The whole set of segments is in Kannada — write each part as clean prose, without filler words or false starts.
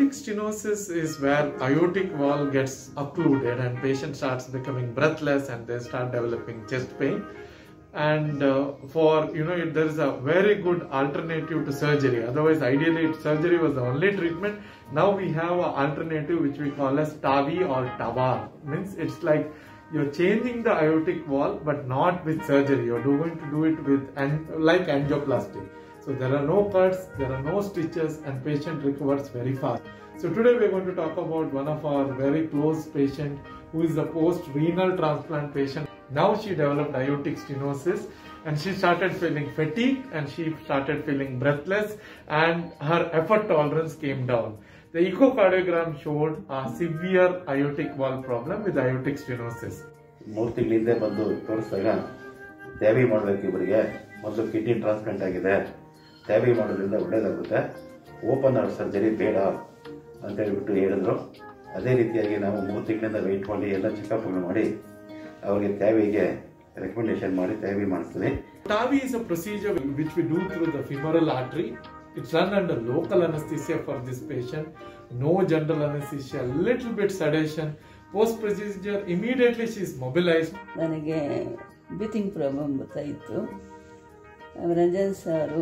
Aortic stenosis is where aortic valve gets occluded and patient starts becoming breathless and they start developing chest pain. And there is a very good alternative to surgery. Otherwise, ideally surgery was the only treatment. Now we have an alternative which we call as TAVI or TAVR. Means it's like you're changing the aortic valve but not with surgery. You're going to do it with like angioplasty. So there are no cuts, there are no stitches, and patient recovers very fast. So today we are going to talk about one of our very close patient who is a post-renal transplant patient. Now she developed aortic stenosis and she started feeling fatigue and she started feeling breathless and her effort tolerance came down. The echocardiogram showed a severe aortic valve problem with aortic stenosis. 3 ತಿಂಗಳಿಂದ ಬಂದು ತೋರಿಸಿದಾಗ ತ್ಯಾವಿ ಮಾಡಬೇಕು ಇವರಿಗೆ ಮೊದಲು ಕಿಡ್ನಿ ಟ್ರಾನ್ಸ್ಪ್ಲಾಂಟ್ ಆಗಿದೆ ತ್ಯಾವಿ ಮಾಡೋದ್ರಿಂದ ಒಳ್ಳೆಯದಾಗುತ್ತೆ ಓಪನ್ ಹಾರ್ಟ್ ಸರ್ಜರಿ ಬೇಡ ಅಂತ ಹೇಳ್ಬಿಟ್ಟು ಹೇಳಿದ್ರು ಅದೇ ರೀತಿಯಾಗಿ ನಾವು 3 ತಿಂಗಳಿಂದ ವೆಯ್ಟ್ ಮಾಡಿ ಎಲ್ಲ ಚೆಕಪ್ಗಳು ಮಾಡಿ ಅವರಿಗೆ ತ್ಯಾವಿಗೆ ರೆಕಮೆಂಡೇಶನ್ ಮಾಡಿ ತ್ಯಾವಿ ಮಾಡಿಸ್ತೀವಿ. TAVI is a procedure which we do through the femoral artery. It's done under local anesthesia for this patient, no general anesthesia, little bit sedation. Post procedure immediately she is mobilized. ನನಗೆ ಬ್ರೀತಿಂಗ್ ಪ್ರಾಬ್ಲಮ್ ಗೊತ್ತಾಯಿತು. ರಂಜನ್ ಸಾರು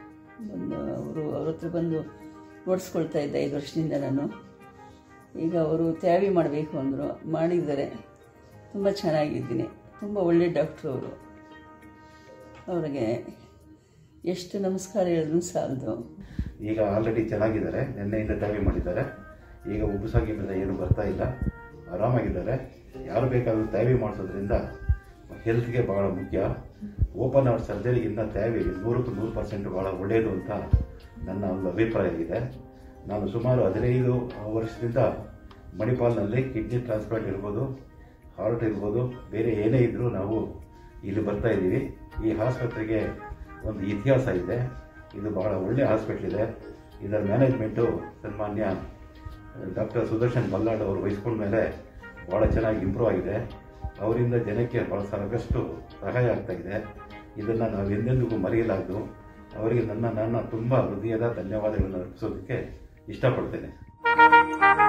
ಅವ್ರ ಹತ್ರ ಬಂದು ನೋಡಿಸ್ಕೊಳ್ತಾ ಇದ್ದೆ 5 ವರ್ಷದಿಂದ ನಾನು. ಈಗ ಅವರು ತ್ಯಾವಿ ಮಾಡಬೇಕು ಅಂದರು, ಮಾಡಿದ್ದಾರೆ. ತುಂಬ ಚೆನ್ನಾಗಿದ್ದೀನಿ, ತುಂಬ ಒಳ್ಳೆ ಡಾಕ್ಟ್ರು ಅವರು. ಅವರಿಗೆ ಎಷ್ಟು ನಮಸ್ಕಾರ ಹೇಳಿದ್ರು ಸಾಲದು. ಈಗ ಆಲ್ರೆಡಿ ಚೆನ್ನಾಗಿದ್ದಾರೆ, ನಿನ್ನೆಯಿಂದ ತ್ಯಾವಿ ಮಾಡಿದ್ದಾರೆ. ಈಗ ಉಬ್ಬುಸಾಗಿಲ್ಲ, ಏನು ಬರ್ತಾ ಇಲ್ಲ, ಆರಾಮಾಗಿದ್ದಾರೆ. ಯಾರು ಬೇಕಾದರೂ ತ್ಯಾವಿ ಮಾಡಿಸೋದ್ರಿಂದ ಹೆಲ್ತ್ಗೆ ಭಾಳ ಮುಖ್ಯ. ಓಪನ್ ಹಾರ್ಟ್ ಸರ್ಜರಿಗಿಂತ ತ್ಯಾವಿ 100% ಭಾಳ ಒಳ್ಳೆಯದು ಅಂತ ನನ್ನ ಒಂದು ಅಭಿಪ್ರಾಯ ಇದೆ. ನಾನು ಸುಮಾರು 15 ವರ್ಷದಿಂದ ಮಣಿಪಾಲ್ನಲ್ಲಿ ಕಿಡ್ನಿ ಟ್ರಾನ್ಸ್ಪ್ಲಾಂಟ್ ಇರ್ಬೋದು, ಹಾರ್ಟ್ ಇರ್ಬೋದು, ಬೇರೆ ಏನೇ ಇದ್ದರೂ ನಾವು ಇಲ್ಲಿ ಬರ್ತಾ ಇದ್ದೀವಿ. ಈ ಆಸ್ಪತ್ರೆಗೆ ಒಂದು ಇತಿಹಾಸ ಇದೆ. ಇದು ಬಹಳ ಒಳ್ಳೆಯ ಹಾಸ್ಪಿಟ್ಲ್ ಇದೆ. ಇದರ ಮ್ಯಾನೇಜ್ಮೆಂಟು ಸನ್ಮಾನ್ಯ ಡಾಕ್ಟರ್ ಸುದರ್ಶನ್ ಬಲ್ಲಾಡ್ ಅವರು ವಹಿಸ್ಕೊಂಡ ಮೇಲೆ ಭಾಳ ಚೆನ್ನಾಗಿ ಇಂಪ್ರೂವ್ ಆಗಿದೆ. ಅವರಿಂದ ಜನಕ್ಕೆ ಭಾಳ ಸಾಕಷ್ಟು ಸಹಾಯ ಆಗ್ತಾಯಿದೆ. ಇದನ್ನು ನಾವು ಎಂದೆಂದಿಗೂ ಮರೆಯಲಾಗದು. ಅವರಿಗೆ ನನ್ನ ತುಂಬ ಹೃದಯದ ಧನ್ಯವಾದಗಳನ್ನು ಅರ್ಪಿಸೋದಕ್ಕೆ ಇಷ್ಟಪಡ್ತೇನೆ.